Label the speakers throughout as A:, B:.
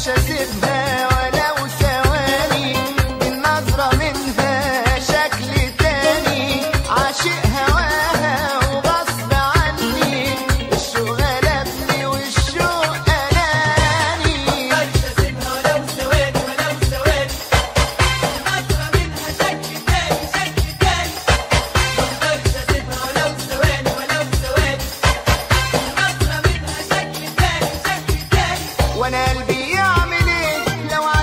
A: اسيبها ولو ثواني، النظرة منها شكل تاني، عاشق هواها وغصب عني، الشوق غلبني والشوق أناني.
B: مقدرش اسيبها ولو ثواني ولو ثواني، النظرة منها شكل تاني شكل تاني. مقدرش اسيبها ولو ثواني ولو ثواني، النظرة منها شكل تاني شكل تاني.
A: وانا قلبي يعمل ايه لو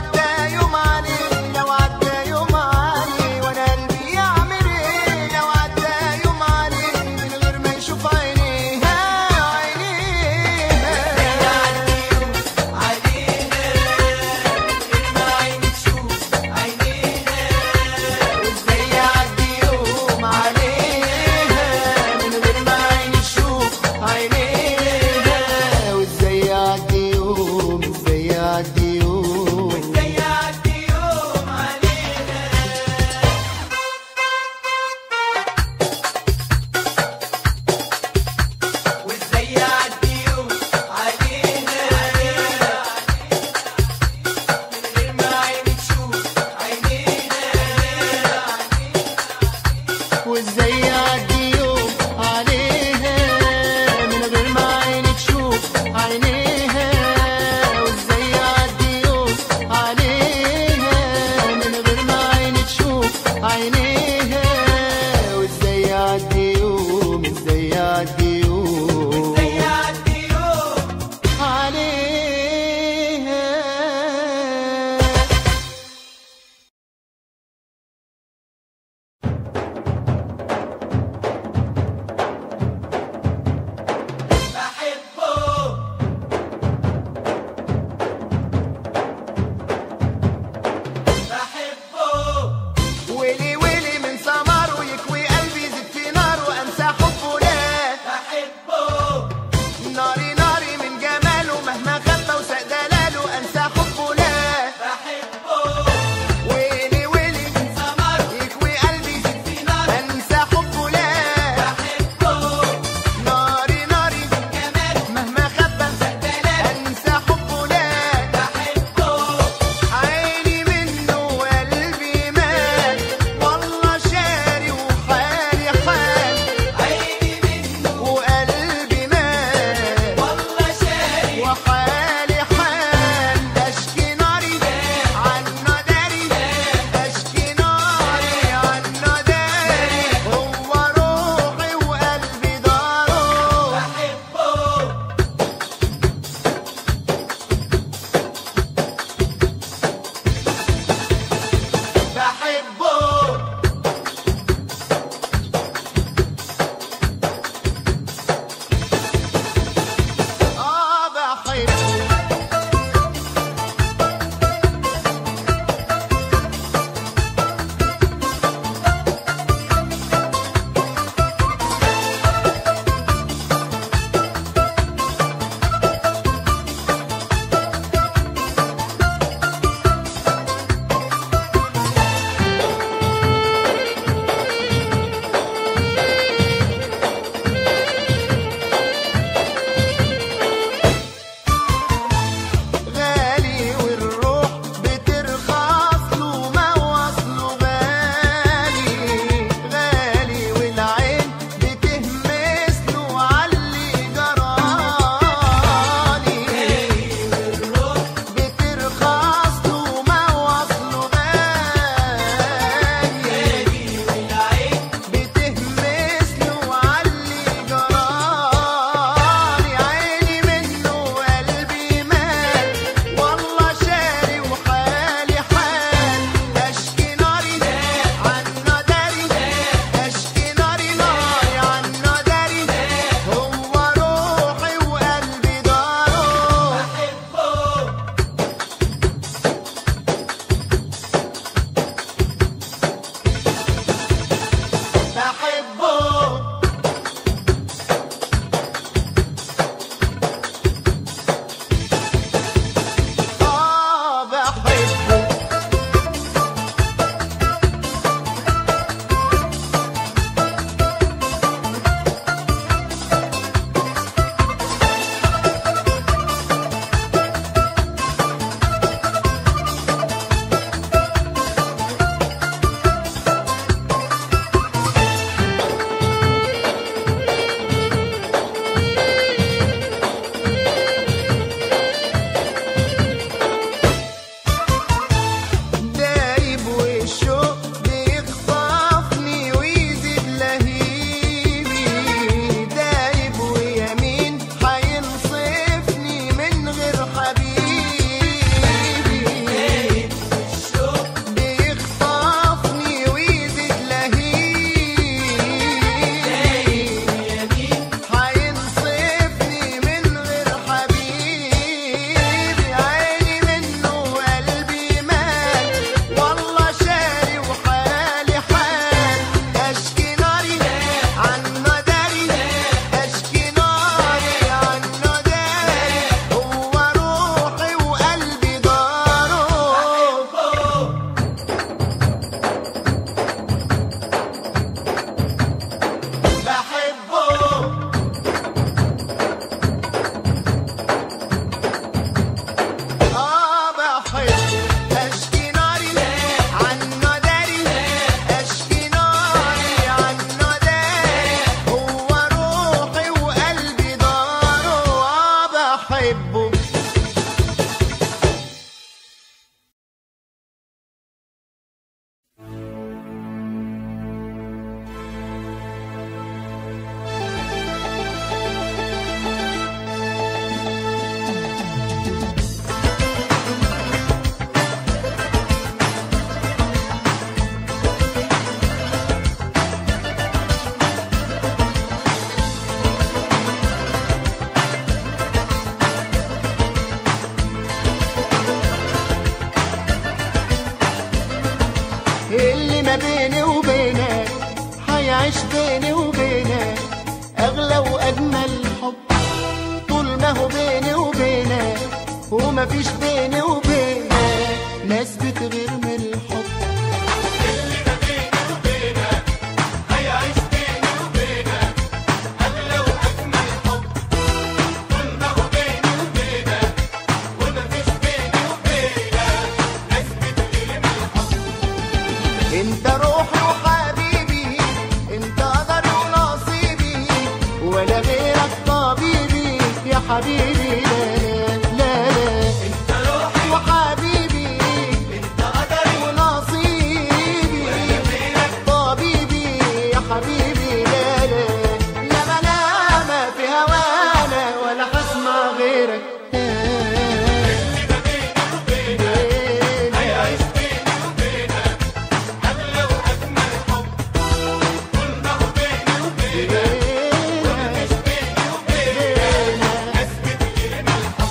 A: اللي ما بيني وبينك هيعيش بيني وبينك أغلى وأجمل حب. طول ما هو بيني وبينك وما فيش بيني وبينك ناس بتغير من الحب.
B: اللي ما بيني وبينك هيعيش بيني وبينك أغلى وأجمل حب. طول ما هو بيني وبينك ومفيش بيني وبينك ناس بتغير من الحب.
A: انت روحي وحبيبي، انت قدري ونصيبي، ولا غيرك طبيبي يا حبيبي. لا لا لا
B: انت روحي
A: وحبيبي،
B: انت قدري
A: ونصيبي،
B: ولا غيرك
A: طبيبي يا حبيبي. لا لا لا ملامة في هوانا ولا هسمع غيرك.
B: اللي ما بيني وبينك هيعيش بيني وبينك أغلى وأجمل حب. طول ما هو بيني وبينك ومفيش بيني وبينك ناس بتغير من الحب.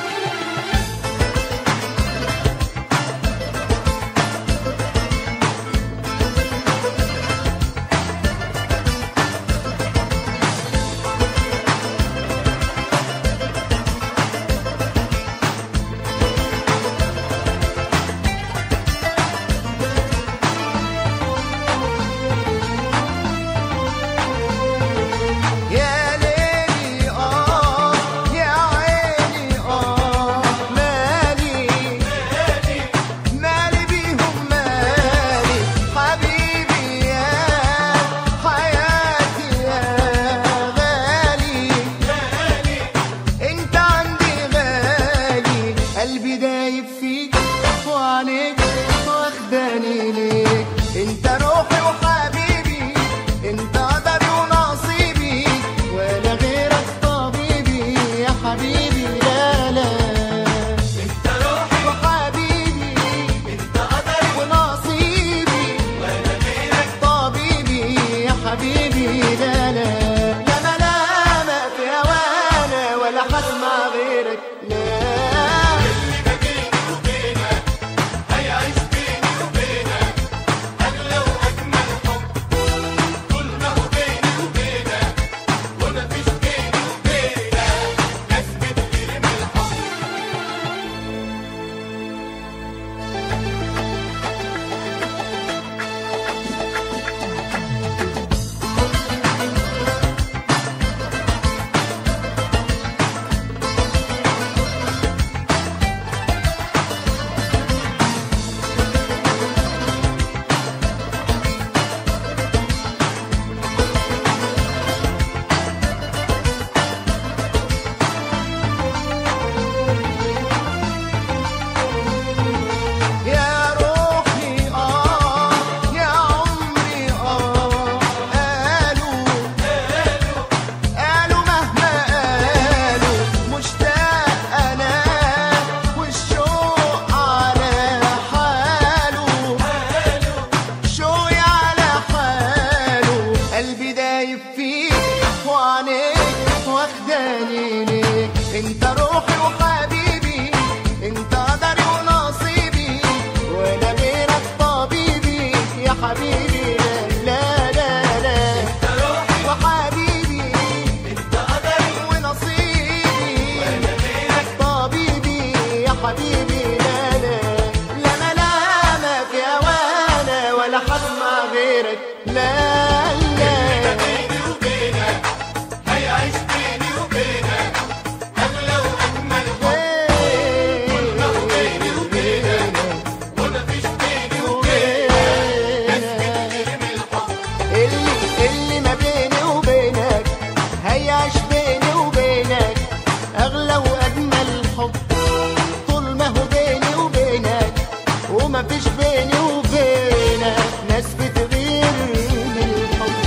A: يا ليلي يا عيني مالي مالي بيهم مالي حبيبي يا حياتي يا غالي. انت عندي غالي قلبي دايب فيك وعينيك واخداني ليك. انت روحي وحبيبي، انت قدري ونصيبي، ولا غيرك طبيبي يا حبيبي. لا لا
B: انت روحي
A: وحبيبي،
B: انت قدري
A: ونصيبي،
B: ولا غيرك
A: طبيبي يا حبيبي. لا لا لا ملامة في هوانا ولا هسمع غيرك. لا
B: اللي ما بيني وبينك هيعيش بيني وبينك أغلى وأجمل حب. طول ما هو بيني وبينك ومفيش بيني وبينك ناس بتغير من الحب.
A: يا روحي يا عمري قالوا مهما قالوا مشتاق انا والشوق على حاله. شوقي على حاله قلبي دايب فيك وعينيك واخداني ليك. انت روحي وحبيبي، انت قدري ونصيبي، ولا غيرك طبيبي يا حبيبي. لا لا لا
B: انت روحي
A: وحبيبي،
B: انت قدري
A: ونصيبي،
B: ولا غيرك
A: طبيبي يا حبيبي. لا لا لا ملامة في هوانا ولا هسمع غيرك. لا لا
B: بيني وبينك هيعيش بيني وبينك أغلى وأجمل حب. طول ما هو بيني وبينك ومفيش بيني وبينك ناس بتغير من الحب.
A: اللي ما بيني وبينك هيعيش بيني وبينك أغلى وأجمل حب. طول ما هو بيني وبينك وما فيش بيني وبينك ناس بتغير من الحب.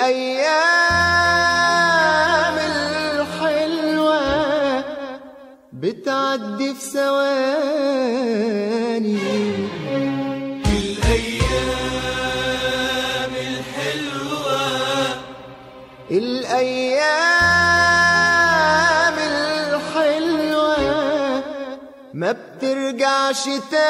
A: الأيام الحلوة بتعدي في ثواني.
B: الأيام الحلوة
A: الأيام الحلوة ما بترجعش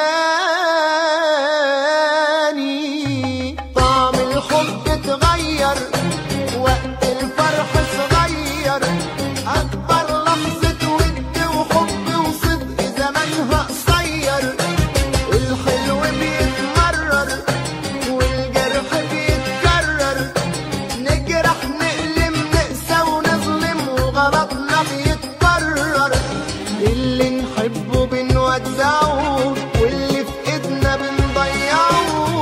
A: تاني. طعم الحب اتغير، وقت الفرح صغير، أكبر لحظة ود وحب وصدق زمانها قصير. الحلو بيتمرر والجرح بيتكرر، نجرح نألم نقسى ونظلم وغلطنا بيتكرر. اللي نحبه بنودعه واللي في ايدنا بنضيعه،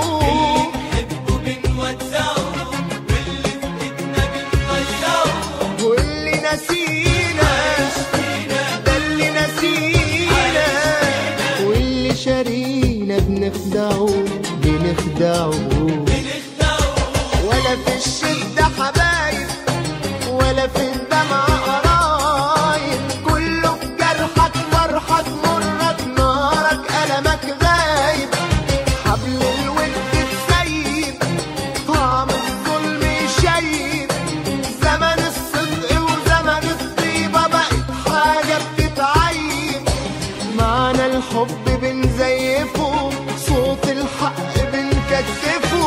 A: واللي نسينا ده اللي نسينا، واللي شارينا بنخدعه ولا في الشدة حبايب ولا في الدمع قرايب، كله في جرحك فرحك مرك نارك ألمك غايب. حبل الود تسيب، طعم الظلم يشيب، زمن الصدق وزمن الطيبة بقت حاجة بتتعيب. معنى الحب بنزيفه، صوت الحق بنكتفه،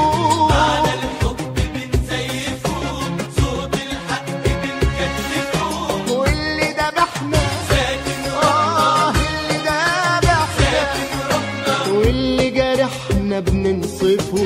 A: واللي ذبحنا اللي ذبحنا، واللي جرحنا بننصفه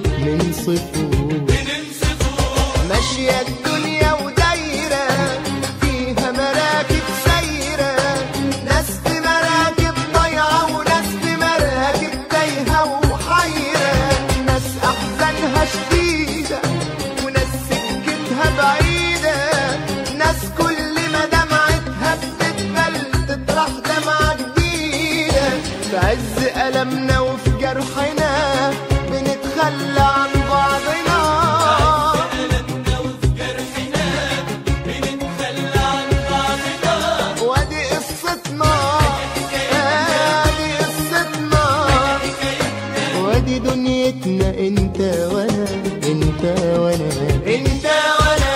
A: ماشية الدنيا ودايرة فيها مراكب سايرة، ناس في مراكب ضايعة وناس في مراكب تايهة وحيرة، ناس أحزانها شديدة وناس سكتها بعيدة، ناس كل ما دمعتها بتتبل تطرح دمعة جديدة. في عز ألمنا وفي جرحنا بنتخلى عن بعضنا، وادي قصتنا وادي دنيتنا، انت وانا انت وانا انت وانا.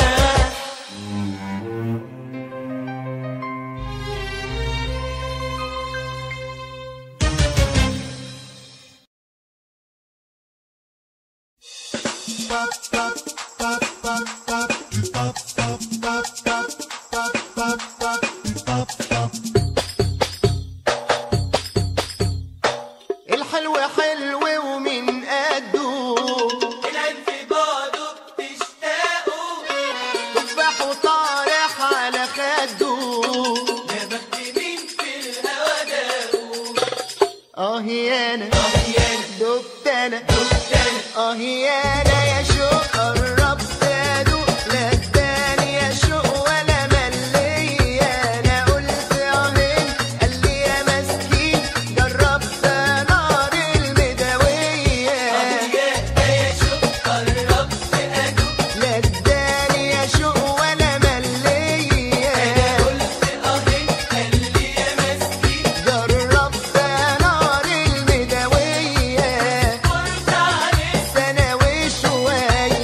A: الحلو حلو ومن قده،
B: العين في بعضه بتشتاقه،
A: تفاح وطارح على خده،
B: يا بخت مين في الهوا داقه.
A: يانا دبت انا
B: دبت
A: يانا يا شوق قربت ادوق، لا اداني يا شوق ولا ملي. انا قلت هين قال لي يا مسكين جربت نار المداوية،
B: يا شوق قربت أدوق،
A: لا اداني يا شوق ولا ملي.
B: قلت هين قال لي يا مسكين
A: جربت نار المداوية،
B: قلت عليه
A: سنة وشوية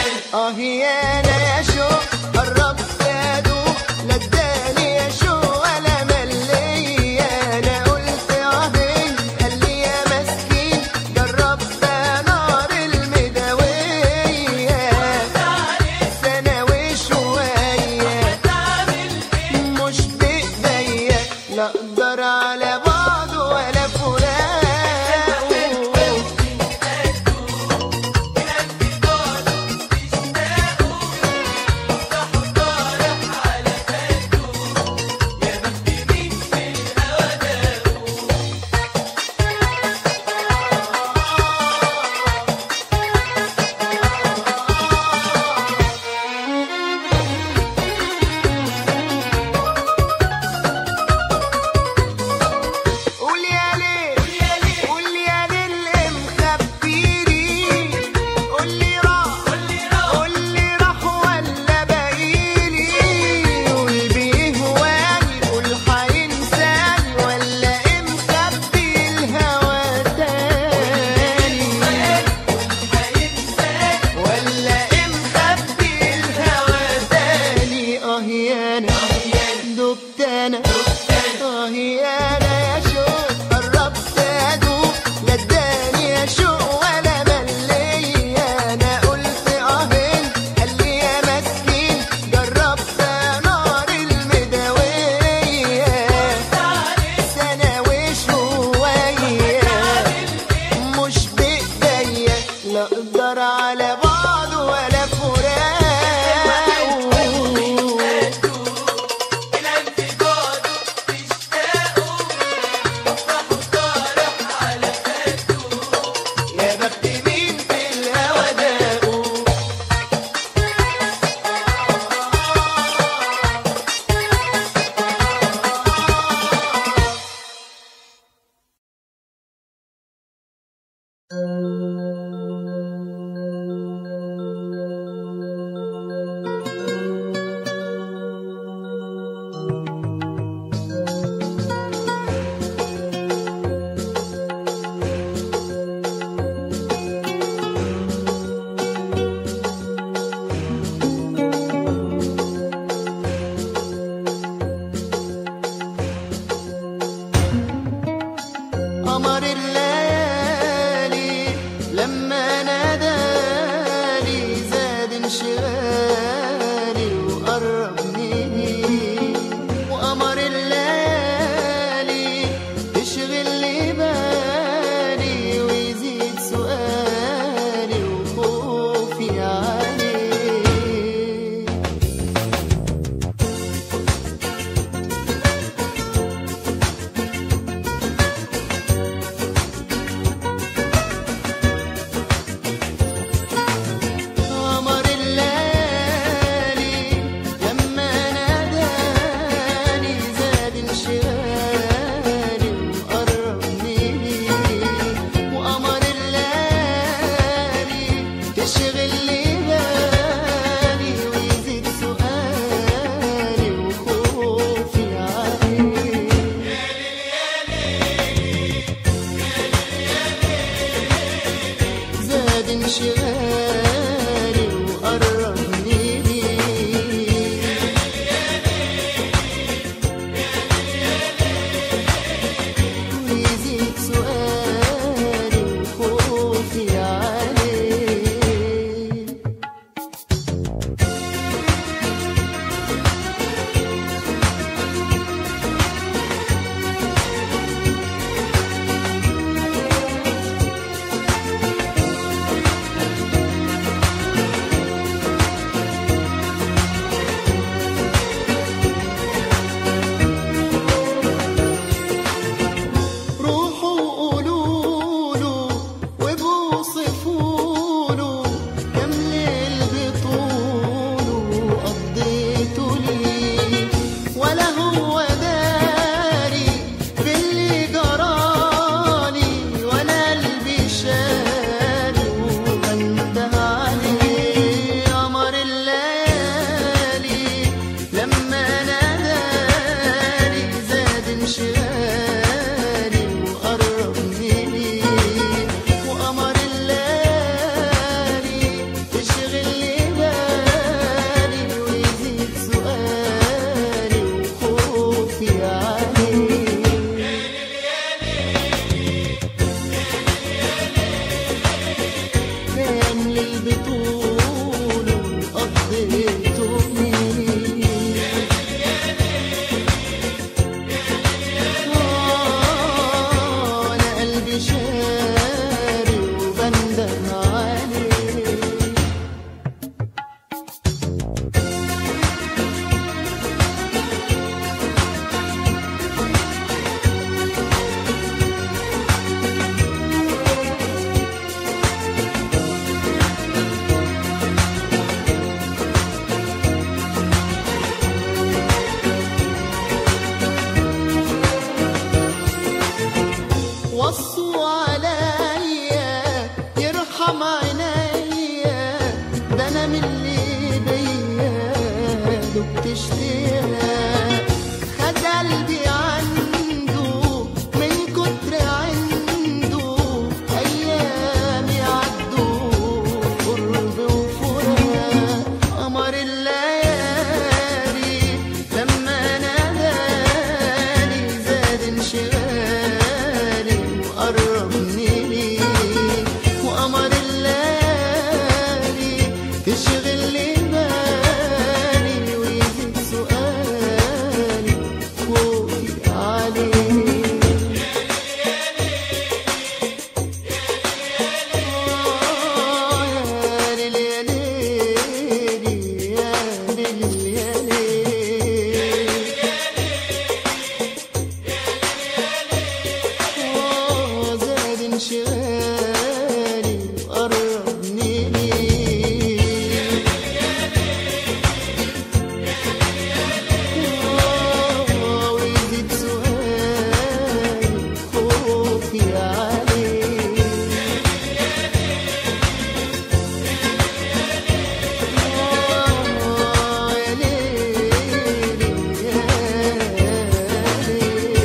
A: يا انا يا شوق قربت ادوق لا اداني يا شوق ولا ملي انا قلت اهين قال لي يا مسكين جربت نار المداويه سنه وشويه مش بايديا لا اقدر على بعض ولا فراق لا اقدر على بعض ولا فراق يا بخت مين في الهوى داقوا قمر الليالي لما نادالي زاد انشغالي وقرب مني وقمر الليالي تشغل لي بالي ويزيد سؤالي وخوفي عليه قمر الليالي من اللي بيا دقت اشتياق، خد قلبي عنده من كتر عنده، ايام يعدوا قرب وفراق. قمر الليالي لما ناداني زاد انشغالي وقربني ليه، وقمر الليالي تشغل لي بالي ويزيد سؤالي خوفي عليه. زاد انشغالي وقربني ليه، ويزيد سؤالي خوفي عليه. يا ليلي يا ليلي.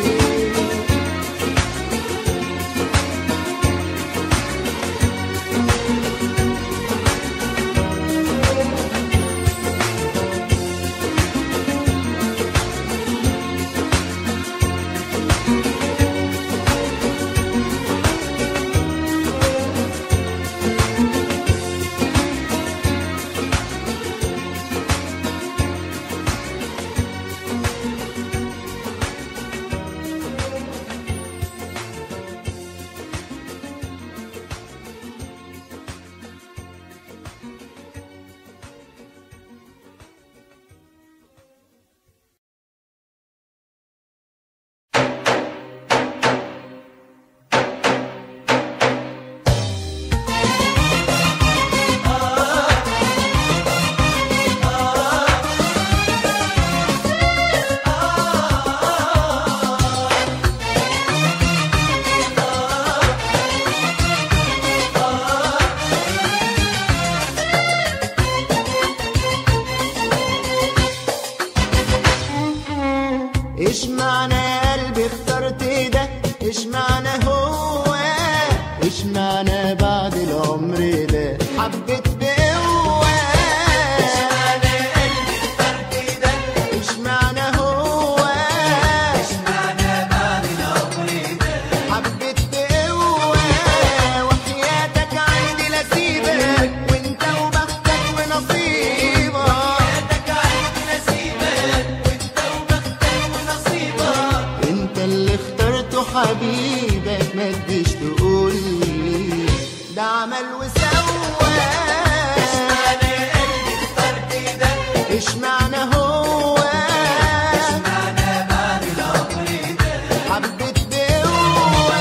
A: ايش معنى يا قلبي اخترت ده؟ ايش معنى هو؟ ايش معنى بعد العمر ده حبيت بقوة؟ ايش معنى يا قلبي اخترت ده؟ ايش معنى هو؟ ايش معنى بعد العمر ده حبيت بقوة؟ وحياتك عندي لا سيبك وانت وبختك ونصيبك، وحياتك عندي لا سيبك وانت وبختك ونصيبك، انت اللي اخترته حبيبك ما تجيش تقولي ده عمل وسوى. ايش معنى يا قلبي اخترت ده؟ ايش معنى هو؟ ايش معنى بعد العمر ده حبيت بقوة؟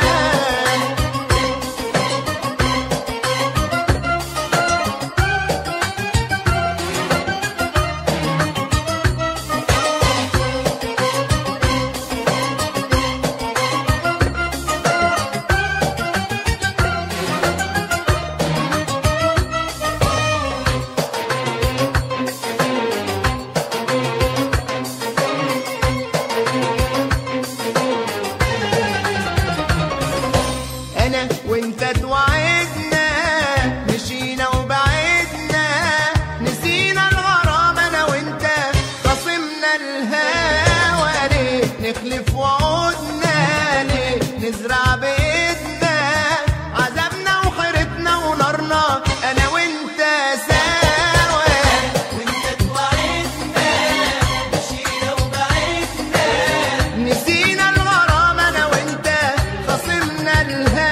A: انا وانت توعدنا مشينا وبعدنا، نسينا الغرام انا وانت خصمنا الهوى، ليه نخلف وعودنا؟ ليه نزرع بايدنا عذابنا وحيرتنا ونارنا انا وانت سوا؟ وانت توعدنا مشينا وبعدنا، نسينا الغرام انا وانت خصمنا الهوى،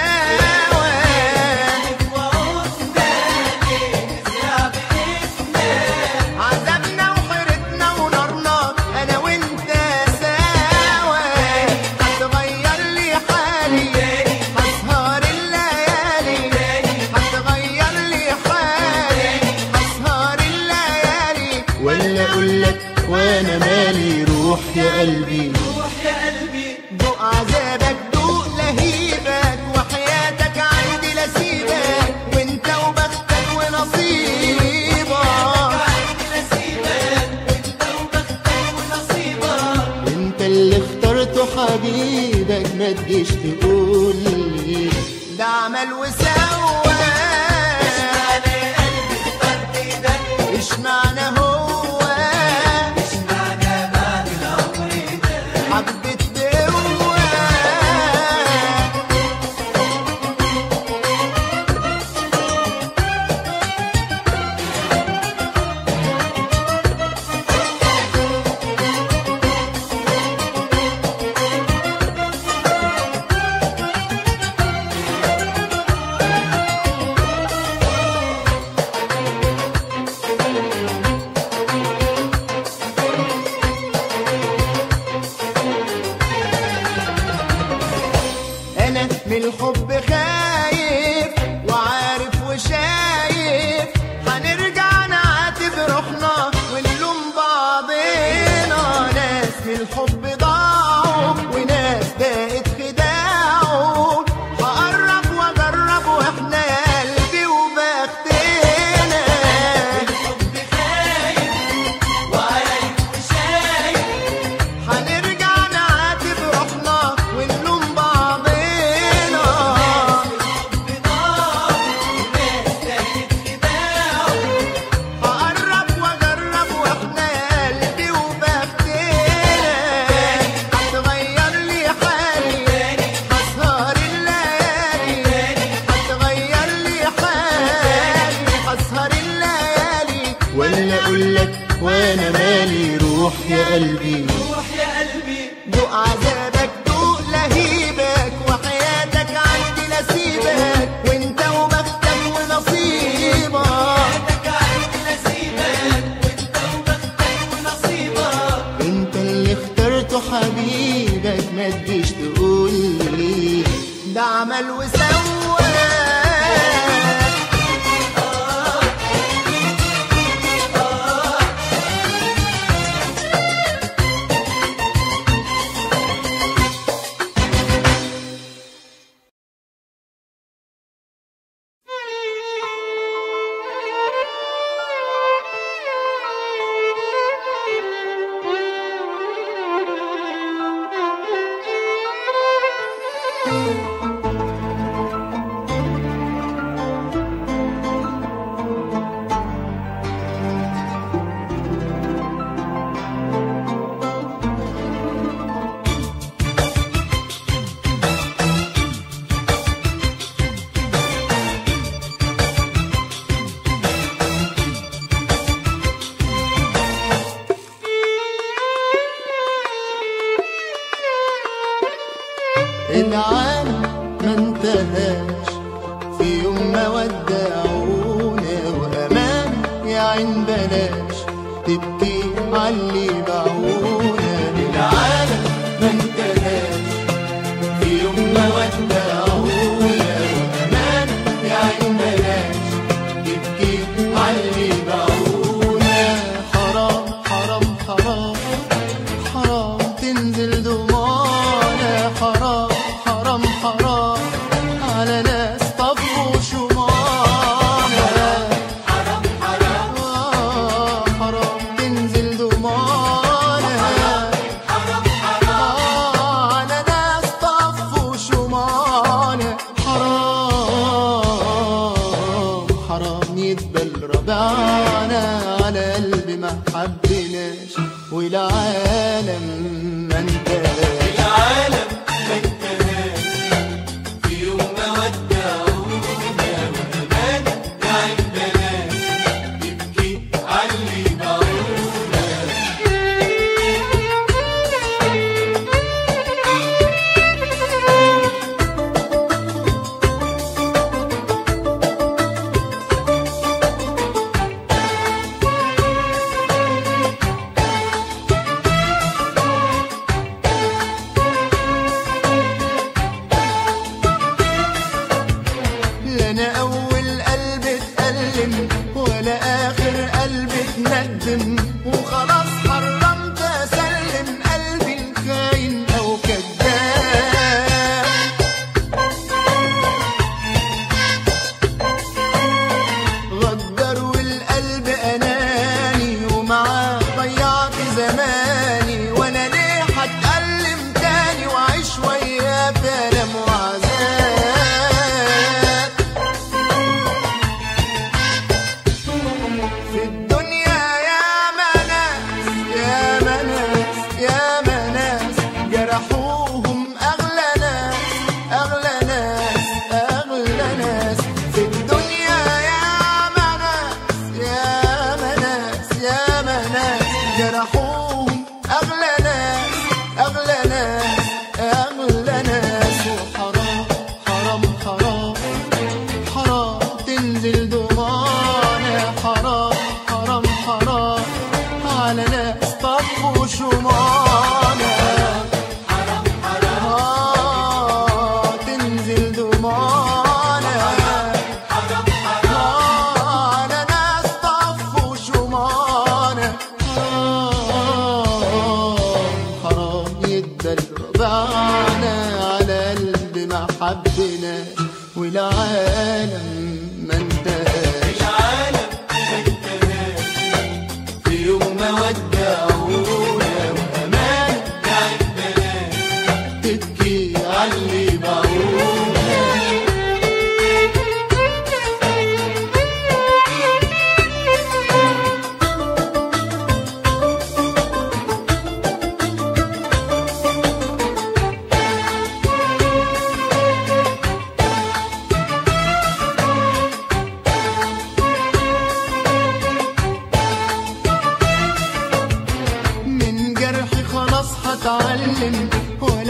A: عذابنا وحيرتنا ونارنا انا وانت سوا. هتغير لي حالي هسهر الليالي، هتغير لي حالي هسهر الليالي، ولا اقولك وانا مالي روح يا قلبي، روح يا قلبي دوق عذابك دوق لهيبك، وحياتك عندي لا سيبك وانت وبختك ونصيبك. حبيبك ما تجيش تقول لي ده عمل وسوى.
B: اشمعنى يا قلبي اخترت ده؟
A: اشمعنى هو
B: اشمعنى بعد العمر ده؟
A: حبت هو. أنا من الحب خايف وعارف وشايف هنرجع نعاتب روحنا ونلوم بعضنا. ناس من الحب ضاعوا وناس بقت خداعوا. هقرب واجرب واحنا يا قلبي وبختنا.
B: الحب خايف وعارف وشايف
A: هنرجع نعاتب روحنا ونلوم بعضنا. هقرب واجرب واحنا يا قلبي وبختنا. هتغير لي حالي هسهر الليالي. هتغير لي حالي هسهر الليالي. ولا اقول لك وانا مالي روح يا قلبي.
B: روح يا قلبي
A: دوق عذابك دوق لهيبك وحياتك عندي نسيبك. وانت وبختك ونصيبك.
B: حياتك عندي نسيبك وانت وبختك ونصيبك.
A: انت اللي اخترته حبيبك ما تجيش تقول لي ده عمل وسوى. العالم ما انتهاش في يوم ما ودعونا. وامان يا عين بلاش تبكي عاللي باعونا. العالم ما انتهاش في يوم ما ودعونا. وامان يا عين بلاش تبكي عاللي باعونا. حرام حرام حرام حرام تنزل دموعنا. حرام حرام حرام على ناس طفوا شمعنا.
B: حرام حرام
A: حرام تنزل دموعنا.
B: حرام حرام
A: على ناس طفوا شمعنا. حرام حرام يدبل ربعنا على قلب ما حبناش. والعالم ما انتهاش.
B: العالم ما انتهاش في يوم ما ودعونا. وامان يا عين بلاش تبكي عاللي باعونا.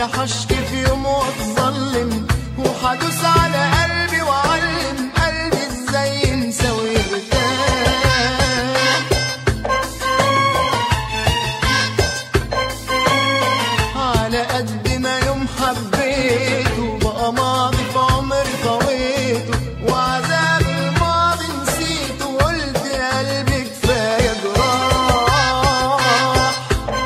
A: ولا حشكي في يوم واتظلم، وحدوس على قلبي وعلم قلبي ازاي ينسى ويرتاح. على قد ما يوم حبيته بقى ماضي في عمري طويته، وعذاب الماضي نسيته وقلت يا قلبي كفايه جراح.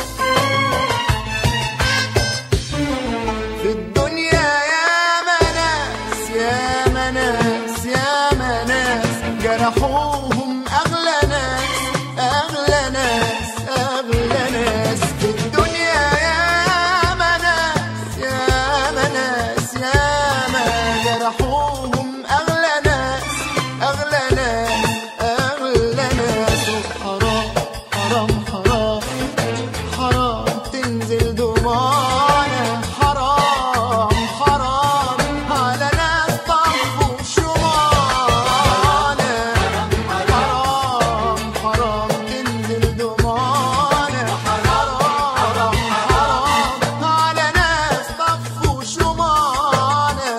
A: في الدنيا ياما ناس ياما ناس ياما ناس جرحوهم اغلى ناس اغلى ناس اغلى ناس. في الدنيا ياما ناس ياما ناس ياما جرحوهم اغلى ناس اغلى ناس اغلى ناس. وحرام حرام حرام حرام تنزل دموعنا، حرام حرام على ناس طفوا شمعنا، حرام حرام تنزل دموعنا، حرام حرام على ناس طفوا شمعنا،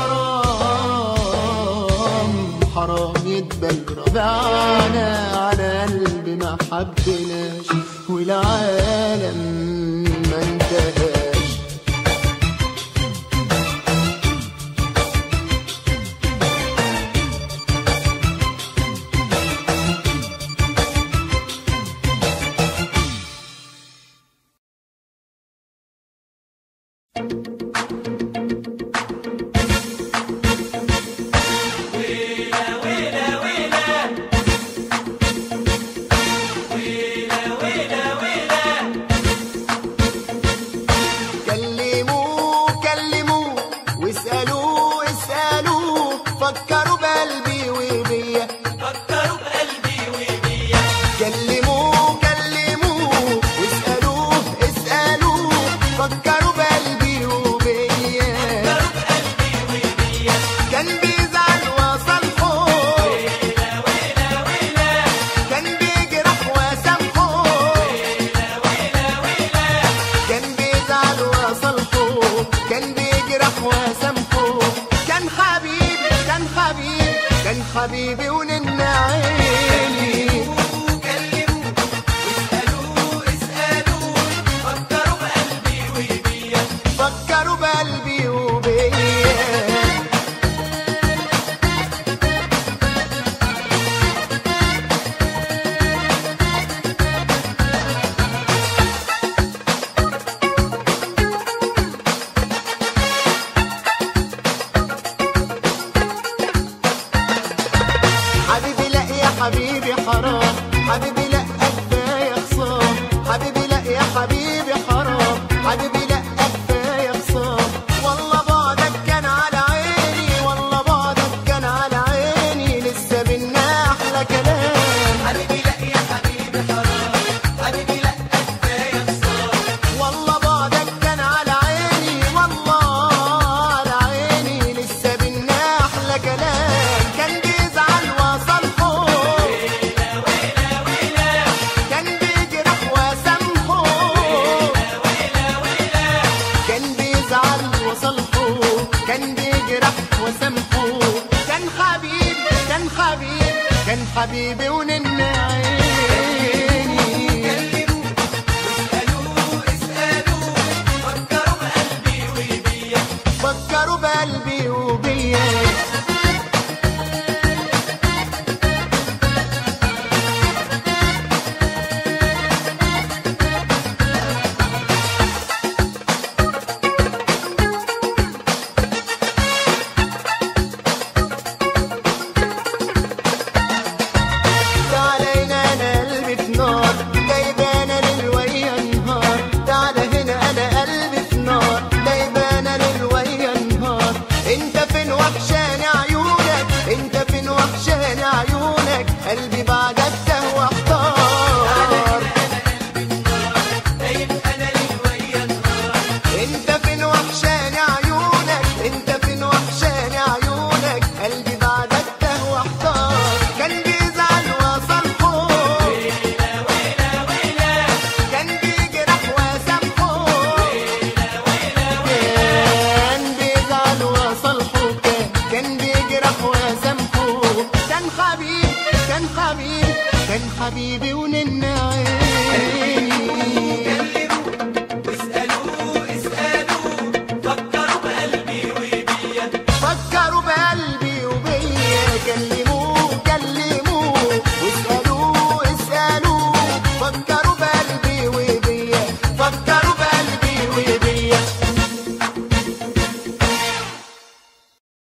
A: حرام حرام يدبل ربعنا على قلب ما حبناش والعالم ما انتهاش. كلموه كلموه واسألوه اسألوه، فكروا بقلبي وبيا
B: فكروا بقلبي وبيا.
A: كلموه كلموه واسألوه اسألوه، فكروا بقلبي وبيا.
B: فكروا بقلبي وبيا.
A: كان بيزعل وصالحه،
B: ويلا ويلا ويلا.
A: كان بيجرح وسامحه،
B: ويلا ويلا ويلا.
A: كان بيزعل وصالحه، كان بيجرح وسامحه. كان حبيبي كان حبيبي كان حبيبي وننا عيني.
B: كلموه واسألوه اسألوه، فكروا بقلبي وبيا.
A: فكروا بقلبي وبيا. حبيبي لا يا حبيبي حرام، حبيبي لا كفايه خصام، حبيبي لا يا حبيبي حرام، حبيبي لا كفايه خصام. والله بعدك كان على عيني، والله بعدك كان على عيني، لسه بينا احلى كلام.
B: حبيبي لا يا حبيبي حرام، حبيبي لا كفايه خسارة.
A: والله بعدك كان على عيني، والله على عيني، لسه بينا احلى كلام. كان بيزعل وصالحه،
B: ويلا ويلا ويلا.
A: كان بيجرح وسامحه،
B: ويلا ويلا.
A: كان بيزعل وصالحه، كان بيجرح وسامحه. كان حبيبي كان حبيبي كان حبيبي وننا عيني.
B: كلموه واسألوه اسألوه، فكروا بقلبي وبيا.
A: فكروا بقلبي وبيا. حبيبي ونن عيني.